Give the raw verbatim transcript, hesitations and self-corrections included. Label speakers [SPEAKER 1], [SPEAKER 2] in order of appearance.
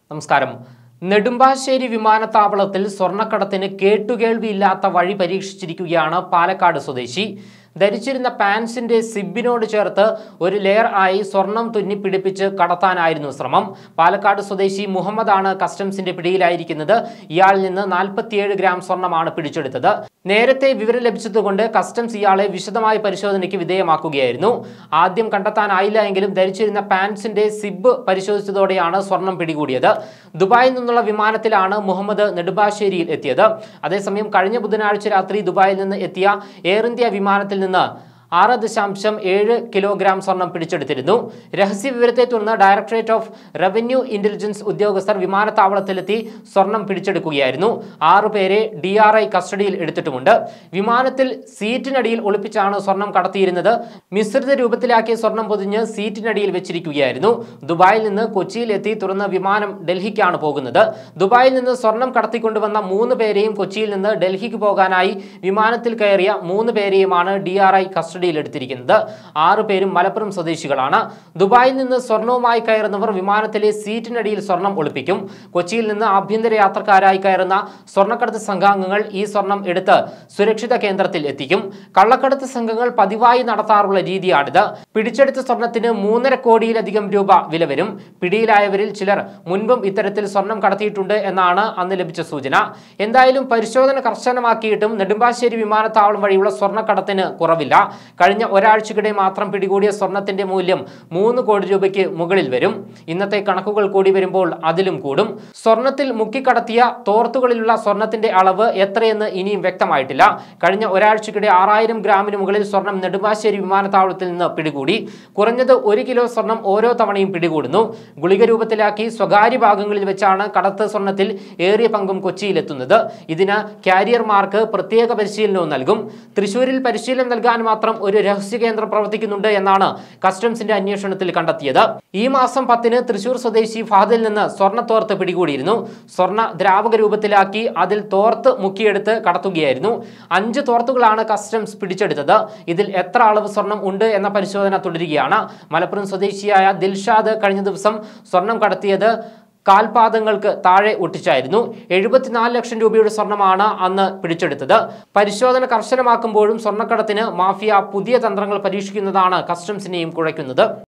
[SPEAKER 1] നമസ്കാരം. നെടുമ്പാശ്ശേരി വിമാനത്താവളത്തിൽ സ്വർണ്ണക്കടത്തിന് കേട്ടുകേൾവിയില്ലാത്ത വഴി പരീക്ഷിച്ചിരിക്കുകയാണ് പാലക്കാട് സ്വദേശി. ധരിച്ചിരുന്ന പാൻസിന്റെ സിബിനോട് ചേർത്ത് ഒരു ലെയർ ആയി സ്വർണം തുന്നിപ്പിടിപ്പിച്ച് കടത്താനായിരുന്നു ശ്രമം. പാലക്കാട് സ്വദേശി മുഹമ്മദാണ് കസ്റ്റംസിന്റെ പിടിയിലായിരിക്കുന്നത്. ഇയാളിൽ നിന്ന് നാൽപ്പത്തിയേഴ് ഗ്രാം സ്വർണമാണ് പിടിച്ചെടുത്തത്. നേരത്തെ വിവരം ലഭിച്ചതുകൊണ്ട് കസ്റ്റംസ് ഇയാളെ വിശദമായ പരിശോധനയ്ക്ക് വിധേയമാക്കുകയായിരുന്നു. ആദ്യം കണ്ടെത്താനായില്ല എങ്കിലും ധരിച്ചിരുന്ന പാൻസിന്റെ സിബ് പരിശോധിച്ചതോടെയാണ് സ്വർണം പിടികൂടിയത്. ദുബായിൽ നിന്നുള്ള വിമാനത്തിലാണ് മുഹമ്മദ് നെടുമ്പാശ്ശേരിയിൽ എത്തിയത്. അതേസമയം കഴിഞ്ഞ ബുധനാഴ്ച രാത്രി ദുബായിൽ നിന്ന് എത്തിയ എയർ ഇന്ത്യ വിമാനത്തിൽ നിന്ന് ആറ് ദശാംശം ഏഴ് കിലോഗ്രാം സ്വർണം പിടിച്ചെടുത്തിരുന്നു. രഹസ്യ വിവരത്തെ തുടർന്ന് ഡയറക്ടറേറ്റ് ഓഫ് റവന്യൂ ഇന്റലിജൻസ് ഉദ്യോഗസ്ഥർ വിമാനത്താവളത്തിലെത്തി സ്വർണം പിടിച്ചെടുക്കുകയായിരുന്നു. ആറു പേരെ ഡി ആർ ഐ കസ്റ്റഡിയിൽ എടുത്തിട്ടുമുണ്ട്. വിമാനത്തിൽ സീറ്റിനടിയിൽ ഒളിപ്പിച്ചാണ് സ്വർണം കടത്തിയിരുന്നത്. മിശ്രിത രൂപത്തിലാക്കിയ സ്വർണം പൊതിഞ്ഞ് സീറ്റിനടിയിൽ വെച്ചിരിക്കുകയായിരുന്നു. ദുബായിൽ നിന്ന് കൊച്ചിയിൽ എത്തി തുടർന്ന് വിമാനം ഡൽഹിക്കാണ് പോകുന്നത്. ദുബായിൽ നിന്ന് സ്വർണം കടത്തിക്കൊണ്ടുവന്ന മൂന്ന് പേരെയും കൊച്ചിയിൽ നിന്ന് ഡൽഹിക്ക് പോകാനായി വിമാനത്തിൽ കയറിയ മൂന്ന് പേരെയുമാണ് ഡി ആർ ഐ കസ്റ്റഡി എടുത്തിരിക്കുന്നത്. ആറു പേരും മലപ്പുറം സ്വദേശികളാണ്. ദുബായിൽ നിന്ന് സ്വർണവുമായി കയറുന്നവർ വിമാനത്തിലെ സീറ്റിനടിയിൽ സ്വർണം ഒളിപ്പിക്കും. കൊച്ചിയിൽ നിന്ന് ആഭ്യന്തര യാത്രക്കാരായി കയറുന്ന സ്വർണ്ണക്കടത്ത് സംഘാംഗങ്ങൾ ഈ സ്വർണം എടുത്ത് സുരക്ഷിത കേന്ദ്രത്തിൽ എത്തിക്കും. കള്ളക്കടത്ത് സംഘങ്ങൾ പതിവായി നടത്താറുള്ള രീതിയാണിത്. പിടിച്ചെടുത്ത സ്വർണത്തിന് മൂന്നര കോടിയിലധികം രൂപ വില വരും. പിടിയിലായവരിൽ ചിലർ മുൻപും ഇത്തരത്തിൽ സ്വർണം കടത്തിയിട്ടുണ്ട് എന്നാണ് അന്ന് ലഭിച്ച സൂചന. എന്തായാലും പരിശോധന കർശനമാക്കിയിട്ടും നെടുമ്പാശ്ശേരി വിമാനത്താവളം വഴിയുള്ള സ്വർണ്ണക്കടത്തിന് കുറവില്ല. കഴിഞ്ഞ ഒരാഴ്ചക്കിടെ മാത്രം പിടികൂടിയ സ്വർണത്തിന്റെ മൂല്യം മൂന്ന് കോടി രൂപയ്ക്ക് മുകളിൽ വരും. ഇന്നത്തെ കണക്കുകൾ കൂടി വരുമ്പോൾ അതിലും കൂടും. സ്വർണത്തിൽ മുക്കിക്കടത്തിയ തോർത്തുകളിലുള്ള സ്വർണത്തിന്റെ അളവ് എത്രയെന്ന് ഇനിയും വ്യക്തമായിട്ടില്ല. കഴിഞ്ഞ ഒരാഴ്ചക്കിടെ ആറായിരം ഗ്രാമിന് മുകളിൽ സ്വർണം നെടുമ്പാശ്ശേരി വിമാനത്താവളത്തിൽ നിന്ന് പിടികൂടി. കുറഞ്ഞത് ഒരു കിലോ സ്വർണം ഓരോ തവണയും പിടികൂടുന്നു. ഗുളിക രൂപത്തിലാക്കി സ്വകാര്യ ഭാഗങ്ങളിൽ വെച്ചാണ് കടത്ത് സ്വർണത്തിൽ ഏറിയ പങ്കും കൊച്ചിയിലെത്തുന്നത്. ഇതിന് കാരിയർമാർക്ക് പ്രത്യേക പരിശീലനവും നൽകും. തൃശൂരിൽ പരിശീലനം നൽകാൻ മാത്രം ഒരു രഹസ്യ കേന്ദ്രം പ്രവർത്തിക്കുന്നുണ്ട് എന്നാണ് കസ്റ്റംസിന്റെ അന്വേഷണത്തിൽ കണ്ടെത്തിയത്. ഈ മാസം പത്തിന് തൃശൂർ സ്വദേശി ഫഹദിൽ നിന്ന് സ്വർണ്ണ തോർത്ത് പിടികൂടിയിരുന്നു. സ്വർണ്ണ ദ്രാവക രൂപത്തിലാക്കി അതിൽ തോർത്ത് മുക്കിയെടുത്ത് കടത്തുകയായിരുന്നു. അഞ്ച് തോർത്തുകളാണ് കസ്റ്റംസ് പിടിച്ചെടുത്തത്. ഇതിൽ എത്ര അളവ് സ്വർണം ഉണ്ട് എന്ന പരിശോധന തുടരുകയാണ്. മലപ്പുറം സ്വദേശിയായ ദിൽഷാദ് കഴിഞ്ഞ ദിവസം സ്വർണം കടത്തിയത് കാൽപാദങ്ങൾക്ക് താഴെ ഒട്ടിച്ചായിരുന്നു. എഴുപത്തിനാല് ലക്ഷം രൂപയുടെ സ്വർണമാണ് അന്ന് പിടിച്ചെടുത്തത്. പരിശോധന കർശനമാക്കുമ്പോഴും സ്വർണ്ണക്കടത്തിന് മാഫിയ പുതിയ തന്ത്രങ്ങൾ പരീക്ഷിക്കുന്നതാണ് കസ്റ്റംസിനെയും കുഴയ്ക്കുന്നത്.